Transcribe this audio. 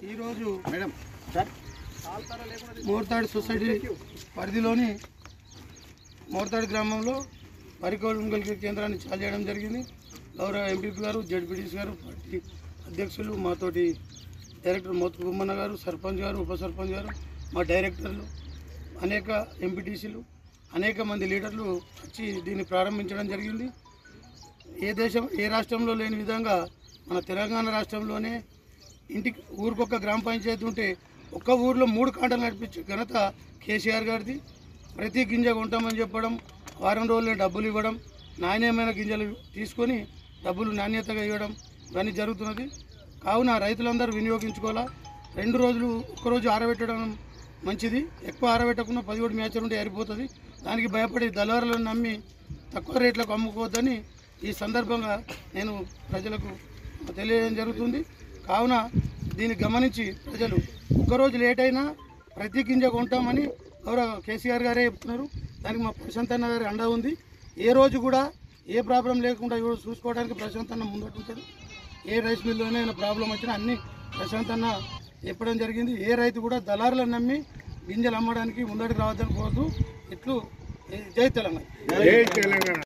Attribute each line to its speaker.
Speaker 1: ఈరోజు మోర్తాడ్ సొసైటీ పరిధిలోని మోర్తాడ్ గ్రామంలో వరి కొనుగోలు కేంద్రాన్ని చాలు చేయడం జరిగింది. గౌరవ ఎంపీ గారు, జడ్పీటీసీ గారు, పార్టీ అధ్యక్షులు, మాతోటి డైరెక్టర్ మోతు బొమ్మన్న గారు, సర్పంచ్ గారు, ఉప సర్పంచ్ గారు, మా డైరెక్టర్లు, అనేక ఎంపీటీసీలు, అనేక మంది లీడర్లు వచ్చి దీన్ని ప్రారంభించడం జరిగింది. ఏ రాష్ట్రంలో లేని విధంగా మన తెలంగాణ రాష్ట్రంలోనే ఊరికొక గ్రామ పంచాయతీ ఉంటే ఒక్క ఊరిలో 3 కాంటలు నడిపించే ఘనత కేసీఆర్ గారిది. ప్రతి గింజ కొంటామని చెప్పడం, వారం రోజులే డబ్బులు ఇవ్వడం, నాణ్యమైన గింజలు తీసుకొని డబ్బులు నాణ్యతగా ఇవ్వడం ఇవన్నీ జరుగుతున్నది. కావున రైతులందరూ వినియోగించుకోవాలా. 2 రోజులు ఒక్కరోజు ఆరబెట్టడం మంచిది. ఎక్కువ ఆరబెట్టకుండా 17 మ్యాచర్ ఉంటే ఆరిపోతుంది. దానికి భయపడి దళారులను నమ్మి తక్కువ రేట్లకు అమ్ముకోవద్దని ఈ సందర్భంగా నేను ప్రజలకు తెలియజేయడం జరుగుతుంది. కావున దీన్ని గమనించి ప్రజలు ఒక్కరోజు లేట్ అయినా ప్రతి గింజ కొంటామని గౌరవ కేసీఆర్ గారే చెప్తున్నారు. దానికి మా ప్రశాంత్ అన్న గారి అండ ఉంది. ఏ రోజు కూడా ఏ ప్రాబ్లం లేకుండా చూసుకోవడానికి ప్రశాంత్ అన్న ముందుంటుంది. ఏ రైస్ మిల్లులోనైనా ప్రాబ్లం వచ్చినా అన్ని ప్రశాంత్ అన్న చెప్పడం జరిగింది. ఏ రైతు కూడా దళారులను నమ్మి గింజలు అమ్మడానికి ముందడికి రావద్దని కోరుతూ ఇట్లు జై తెలంగాణ.